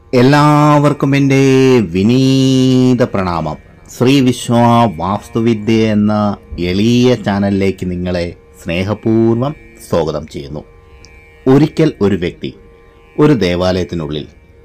എല്ലാവർക്കും എൻ്റെ വിനീത പ്രണാമം. ശ്രീ വിശ്വ വാസ്തുവിദ്യ എന്ന എളിയ ചാനലിലേക്ക് നിങ്ങളെ സ്നേഹപൂർവ്വം സ്വാഗതം ചെയ്യുന്നു. ഒരിക്കൽ ഒരു വ്യക്തി ഒരു ദേവാലയത്തിനുള്ളിൽ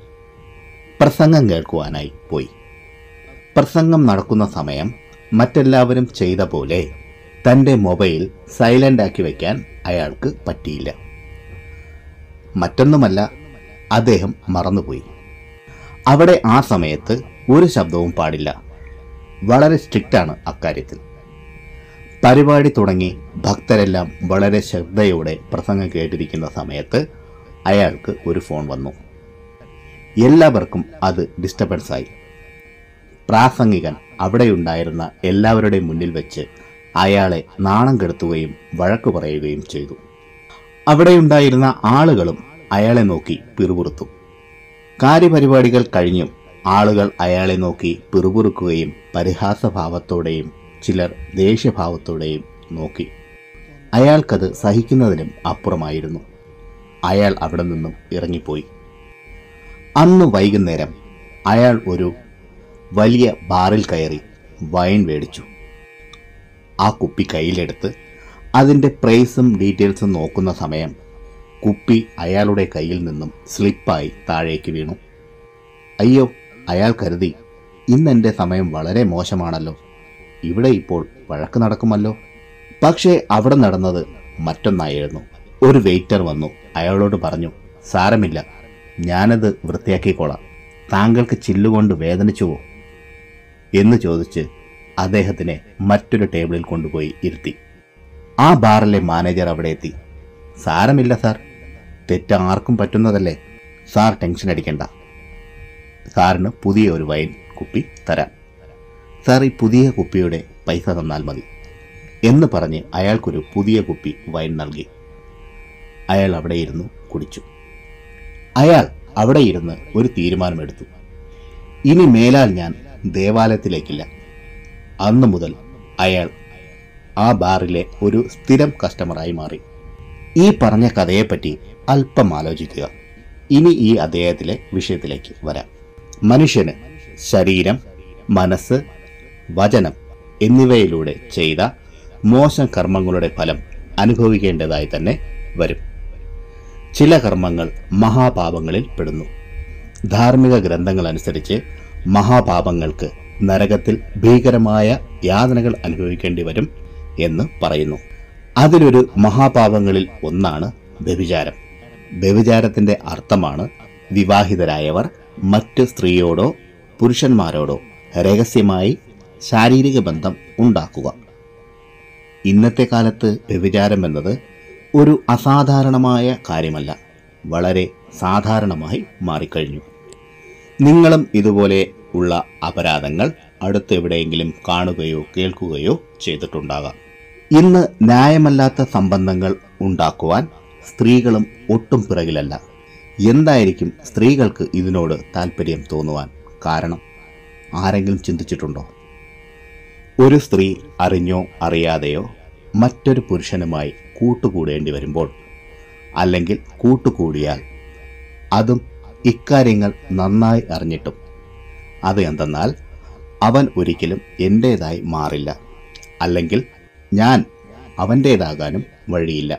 പ്രസംഗം കേൾക്കുവാനായി പോയി. പ്രസംഗം നടക്കുന്ന സമയം മറ്റെല്ലാവരും ചെയ്ത പോലെ തൻ്റെ മൊബൈൽ സൈലൻ്റ് ആക്കി വയ്ക്കാൻ അയാൾക്ക് പറ്റിയില്ല. മറ്റൊന്നുമല്ല, അദ്ദേഹം മറന്നുപോയി. അവിടെ ആ സമയത്ത് ഒരു ശബ്ദവും പാടില്ല. വളരെ സ്ട്രിക്റ്റാണ് അക്കാര്യത്തിൽ. പരിപാടി തുടങ്ങി ഭക്തരെല്ലാം വളരെ ശ്രദ്ധയോടെ പ്രസംഗം കേട്ടിരിക്കുന്ന സമയത്ത് അയാൾക്ക് ഒരു ഫോൺ വന്നു. എല്ലാവർക്കും അത് ഡിസ്റ്റർബൻസായി. പ്രാസംഗികൻ അവിടെയുണ്ടായിരുന്ന എല്ലാവരുടെയും മുന്നിൽ വെച്ച് അയാളെ നാണം കെടുത്തുകയും വഴക്കു പറയുകയും ചെയ്തു. അവിടെയുണ്ടായിരുന്ന ആളുകളും അയാളെ നോക്കി പിറുപിറുത്തു. കാര്യപരിപാടികൾ കഴിഞ്ഞും ആളുകൾ അയാളെ നോക്കി പിറുപിറുക്കുകയും പരിഹാസഭാവത്തോടെയും ചിലർ ദേഷ്യഭാവത്തോടെയും നോക്കി. അയാൾക്കത് സഹിക്കുന്നതിനും അപ്പുറമായിരുന്നു. അയാൾ അവിടെ നിന്നും ഇറങ്ങിപ്പോയി. അന്ന് വൈകുന്നേരം അയാൾ ഒരു വലിയ ബാറിൽ കയറി വൈൻ മേടിച്ചു. ആ കുപ്പി കയ്യിലെടുത്ത് അതിൻ്റെ പ്രൈസും ഡീറ്റെയിൽസും നോക്കുന്ന സമയം കുപ്പി അയാളുടെ കയ്യിൽ നിന്നും സ്ലിപ്പായി താഴേക്ക് വീണു. അയ്യോ, അയാൾ കരുതി, ഇന്നെൻ്റെ സമയം വളരെ മോശമാണല്ലോ, ഇവിടെ ഇപ്പോൾ വഴക്ക് നടക്കുമല്ലോ. പക്ഷേ അവിടെ നടന്നത് മറ്റൊന്നായിരുന്നു. ഒരു വെയിറ്റർ വന്നു അയാളോട് പറഞ്ഞു, സാരമില്ല, ഞാനത് വൃത്തിയാക്കിക്കോളാം, താങ്കൾക്ക് ചില്ലുകൊണ്ട് വേദനിച്ചുവോ എന്ന് ചോദിച്ച് അദ്ദേഹത്തിനെ മറ്റൊരു ടേബിളിൽ കൊണ്ടുപോയി ഇരുത്തി. ആ ബാറിലെ മാനേജർ അവിടെ എത്തി. സാരമില്ല സാർ, തെറ്റ് ആർക്കും പറ്റുന്നതല്ലേ, സാർ ടെൻഷൻ അടിക്കണ്ട, സാറിന് പുതിയ ഒരു വൈൻ കുപ്പി തരാം, സാർ ഈ പുതിയ കുപ്പിയുടെ പൈസ തന്നാൽ മതി എന്ന് പറഞ്ഞ് അയാൾക്കൊരു പുതിയ കുപ്പി വൈൻ നൽകി. അയാൾ അവിടെ ഇരുന്നു കുടിച്ചു. അയാൾ അവിടെ ഇരുന്ന് ഒരു തീരുമാനമെടുത്തു, ഇനി മേലാൽ ഞാൻ ദേവാലയത്തിലേക്കില്ല. അന്നു മുതൽ അയാൾ ആ ബാറിലെ ഒരു സ്ഥിരം കസ്റ്റമറായി മാറി. ഈ പറഞ്ഞ കഥയെപ്പറ്റി അല്പം ആലോചിക്കുക. ഇനി ഈ അദ്ദേഹത്തിലെ വിഷയത്തിലേക്ക് വരാം. മനുഷ്യന് ശരീരം, മനസ്സ്, വചനം എന്നിവയിലൂടെ ചെയ്ത മോശം കർമ്മങ്ങളുടെ ഫലം അനുഭവിക്കേണ്ടതായി തന്നെ വരും. ചില കർമ്മങ്ങൾ മഹാപാപങ്ങളിൽ പെടുന്നു. ധാർമ്മിക ഗ്രന്ഥങ്ങൾ അനുസരിച്ച് മഹാപാപങ്ങൾക്ക് നരകത്തിൽ ഭീകരമായ യാതനകൾ അനുഭവിക്കേണ്ടി വരും എന്ന് പറയുന്നു. അതിലൊരു മഹാപാപങ്ങളിൽ ഒന്നാണ് വ്യഭിചാരം. വ്യഭിചാരത്തിൻ്റെ അർത്ഥമാണ് വിവാഹിതരായവർ മറ്റ് സ്ത്രീയോടോ പുരുഷന്മാരോടോ രഹസ്യമായി ശാരീരിക ബന്ധം ഉണ്ടാക്കുക. ഇന്നത്തെ കാലത്ത് വ്യഭിചാരം എന്നത് ഒരു അസാധാരണമായ കാര്യമല്ല, വളരെ സാധാരണമായി മാറിക്കഴിഞ്ഞു. നിങ്ങളും ഇതുപോലെ ഉള്ള അപരാധങ്ങൾ അടുത്തെവിടെയെങ്കിലും കാണുകയോ കേൾക്കുകയോ ചെയ്തിട്ടുണ്ടാകാം. ഇന്ന് ന്യായമല്ലാത്ത സംബന്ധങ്ങൾ ഉണ്ടാക്കുവാൻ സ്ത്രീകളും ഒട്ടും പിറകിലല്ല. എന്തായിരിക്കും സ്ത്രീകൾക്ക് ഇതിനോട് താല്പര്യം തോന്നുവാൻ കാരണം? ആരെങ്കിലും ചിന്തിച്ചിട്ടുണ്ടോ? ഒരു സ്ത്രീ അറിഞ്ഞോ അറിയാതെയോ മറ്റൊരു പുരുഷനുമായി കൂട്ടുകൂടേണ്ടി വരുമ്പോൾ, അല്ലെങ്കിൽ കൂട്ടുകൂടിയാൽ, അതും ഇക്കാര്യങ്ങൾ നന്നായി അറിഞ്ഞിട്ടും, അത് എന്തെന്നാൽ അവൻ ഒരിക്കലും എൻ്റേതായി മാറില്ല, അല്ലെങ്കിൽ ഞാൻ അവൻ്റേതാകാനും വഴിയില്ല,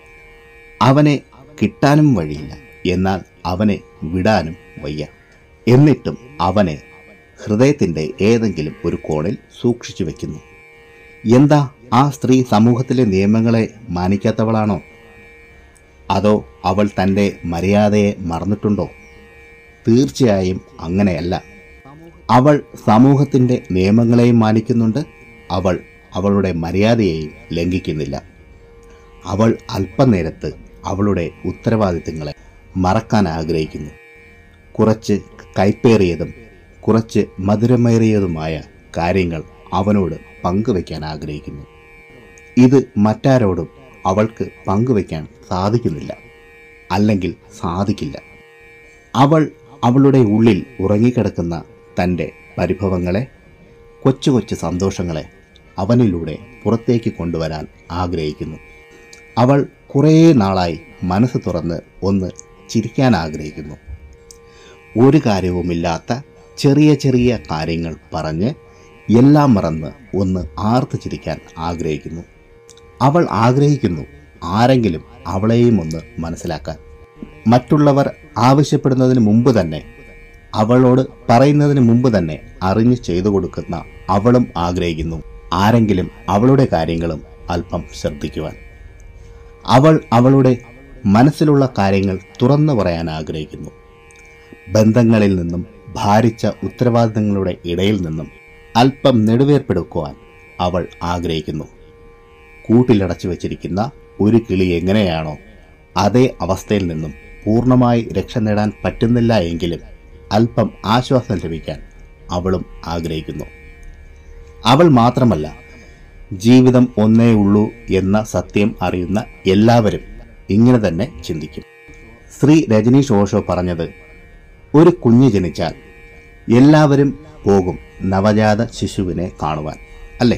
അവനെ കിട്ടാനും വഴിയില്ല, എന്നാൽ അവനെ വിടാനും വയ്യ, എന്നിട്ടും അവനെ ഹൃദയത്തിൻ്റെ ഏതെങ്കിലും ഒരു കോണിൽ സൂക്ഷിച്ചു വയ്ക്കുന്നു. എന്താ ആ സ്ത്രീ സമൂഹത്തിലെ നിയമങ്ങളെ മാനിക്കാത്തവളാണോ? അതോ അവൾ തൻ്റെ മര്യാദയെ മറന്നിട്ടുണ്ടോ? തീർച്ചയായും അങ്ങനെയല്ല. അവൾ സമൂഹത്തിൻ്റെ നിയമങ്ങളെയും മാനിക്കുന്നുണ്ട്, അവൾ അവളുടെ മര്യാദയെയും ലംഘിക്കുന്നില്ല. അവൾ അല്പനേരത്ത് അവളുടെ ഉത്തരവാദിത്തങ്ങളെ മറക്കാൻ ആഗ്രഹിക്കുന്നു. കുറച്ച് കൈപ്പേറിയതും കുറച്ച് മധുരമേറിയതുമായ കാര്യങ്ങൾ അവനോട് പങ്കുവയ്ക്കാൻ ആഗ്രഹിക്കുന്നു. ഇത് മറ്റാരോടും അവൾക്ക് പങ്കുവയ്ക്കാൻ സാധിക്കുന്നില്ല, അല്ലെങ്കിൽ സാധിക്കില്ല. അവൾ അവളുടെ ഉള്ളിൽ ഉറങ്ങിക്കിടക്കുന്ന തൻ്റെ പരിഭവങ്ങളെ, കൊച്ചു കൊച്ചു സന്തോഷങ്ങളെ അവനിലൂടെ പുറത്തേക്ക് കൊണ്ടുവരാൻ ആഗ്രഹിക്കുന്നു. അവൾ കുറേ നാളായി മനസ്സ് തുറന്ന് ഒന്ന് ചിരിക്കാൻ ആഗ്രഹിക്കുന്നു. ഒരു കാര്യവുമില്ലാത്ത ചെറിയ ചെറിയ കാര്യങ്ങൾ പറഞ്ഞ് എല്ലാം മറന്ന് ഒന്ന് ആർത്തു ചിരിക്കാൻ ആഗ്രഹിക്കുന്നു. അവൾ ആഗ്രഹിക്കുന്നു ആരെങ്കിലും അവളെയും ഒന്ന് മനസ്സിലാക്കാൻ. മറ്റുള്ളവർ ആവശ്യപ്പെടുന്നതിന് മുമ്പ് തന്നെ, അവളോട് പറയുന്നതിന് മുമ്പ് തന്നെ അറിഞ്ഞ് ചെയ്തു കൊടുക്കുന്ന അവളും ആഗ്രഹിക്കുന്നു ആരെങ്കിലും അവളുടെ കാര്യങ്ങളും അല്പം ശ്രദ്ധിക്കുവാൻ. അവൾ അവളുടെ മനസ്സിലുള്ള കാര്യങ്ങൾ തുറന്നു പറയാൻ ആഗ്രഹിക്കുന്നു. ബന്ധങ്ങളിൽ നിന്നും ഭാരിച്ച ഉത്തരവാദിത്തങ്ങളുടെ ഇടയിൽ നിന്നും അല്പം നെടുവേർപ്പെടുക്കുവാൻ അവൾ ആഗ്രഹിക്കുന്നു. കൂട്ടിലടച്ചു വച്ചിരിക്കുന്ന ഒരു കിളി എങ്ങനെയാണോ അതേ അവസ്ഥയിൽ നിന്നും പൂർണ്ണമായി രക്ഷ നേടാൻ പറ്റുന്നില്ല എങ്കിലും അല്പം ആശ്വാസം ലഭിക്കാൻ അവളും ആഗ്രഹിക്കുന്നു. അവൾ മാത്രമല്ല, ജീവിതം ഒന്നേ ഉള്ളൂ എന്ന സത്യം അറിയുന്ന എല്ലാവരും ഇങ്ങനെ തന്നെ ചിന്തിക്കും. ശ്രീ രജനീഷ് ഓഷോ പറഞ്ഞത്, ഒരു കുഞ്ഞ് ജനിച്ചാൽ എല്ലാവരും പോകും നവജാത ശിശുവിനെ കാണുവാൻ, അല്ലേ?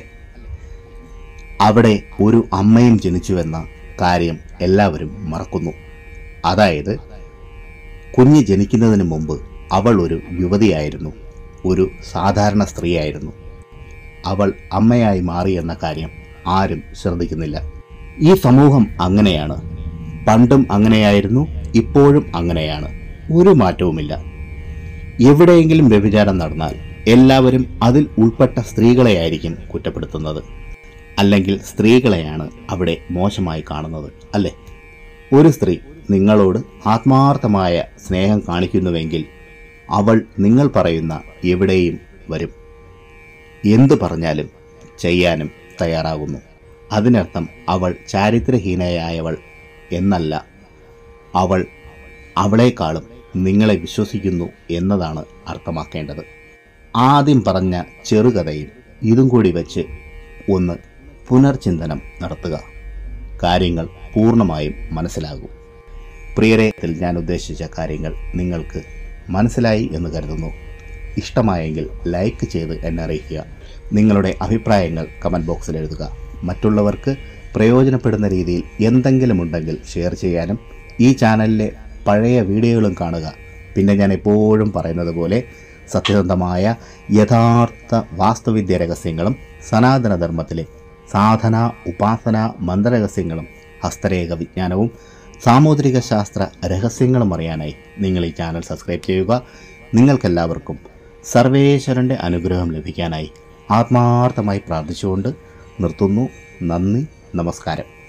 അവിടെ ഒരു അമ്മയും ജനിച്ചുവെന്ന കാര്യം എല്ലാവരും മറക്കുന്നു. അതായത് കുഞ്ഞ് ജനിക്കുന്നതിന് മുമ്പ് അവൾ ഒരു യുവതിയായിരുന്നു, ഒരു സാധാരണ സ്ത്രീയായിരുന്നു. അവൾ അമ്മയായി മാറിയെന്ന കാര്യം ആരും ശ്രദ്ധിക്കുന്നില്ല. ഈ സമൂഹം അങ്ങനെയാണ്. പണ്ടും അങ്ങനെയായിരുന്നു, ഇപ്പോഴും അങ്ങനെയാണ്. ഒരു മാറ്റവുമില്ല. എവിടെയെങ്കിലും വ്യഭിചാരം നടന്നാൽ എല്ലാവരും അതിൽ ഉൾപ്പെട്ട സ്ത്രീകളെയായിരിക്കും കുറ്റപ്പെടുത്തുന്നത്. അല്ലെങ്കിൽ സ്ത്രീകളെയാണ് അവിടെ മോശമായി കാണുന്നത്, അല്ലേ? ഒരു സ്ത്രീ നിങ്ങളോട് ആത്മാർത്ഥമായ സ്നേഹം കാണിക്കുന്നുവെങ്കിൽ അവൾ നിങ്ങൾ പറയുന്ന എവിടെയും വരും. എന്തു പറഞ്ഞാലും ചെയ്യാനും തയ്യാറാകുന്നു. അതിനർത്ഥം അവൾ ചാരിത്രഹീനയായവൾ എന്നല്ല. അവൾ അവളെക്കാളും നിങ്ങളെ വിശ്വസിക്കുന്നു എന്നതാണ് അർത്ഥമാക്കേണ്ടത്. ആദ്യം പറഞ്ഞ ചെറുകഥയും ഇതും കൂടി വെച്ച് ഒന്ന് പുനർചിന്തനം നടത്തുക. കാര്യങ്ങൾ പൂർണ്ണമായും മനസ്സിലാകും. പ്രിയരെ, ഞാൻ ഉദ്ദേശിച്ച കാര്യങ്ങൾ നിങ്ങൾക്ക് മനസ്സിലായി എന്ന് കരുതുന്നു. ഇഷ്ടമായെങ്കിൽ ലൈക്ക് ചെയ്ത് എന്നെ അറിയിക്കുക. നിങ്ങളുടെ അഭിപ്രായങ്ങൾ കമൻറ്റ് ബോക്സിൽ എഴുതുക. മറ്റുള്ളവർക്ക് പ്രയോജനപ്പെടുന്ന രീതിയിൽ എന്തെങ്കിലും ഉണ്ടെങ്കിൽ ഷെയർ ചെയ്യാനും ഈ ചാനലിലെ പഴയ വീഡിയോകളും കാണുക. പിന്നെ ഞാൻ എപ്പോഴും പറയുന്നത് പോലെ സത്യസന്ധമായ യഥാർത്ഥ വാസ്തുവിദ്യ രഹസ്യങ്ങളും സനാതനധർമ്മത്തിലെ സാധന, ഉപാസന, മന്ത്രരഹസ്യങ്ങളും ഹസ്തരേഖ വിജ്ഞാനവും സാമുദ്രിക ശാസ്ത്ര രഹസ്യങ്ങളും അറിയാനായി നിങ്ങൾ ഈ ചാനൽ സബ്സ്ക്രൈബ് ചെയ്യുക. നിങ്ങൾക്കെല്ലാവർക്കും സർവേശ്വരൻ്റെ അനുഗ്രഹം ലഭിക്കാനായി ആത്മാർത്ഥമായി പ്രാർത്ഥിച്ചുകൊണ്ട് നിർത്തുന്നു. നന്ദി, നമസ്കാരം.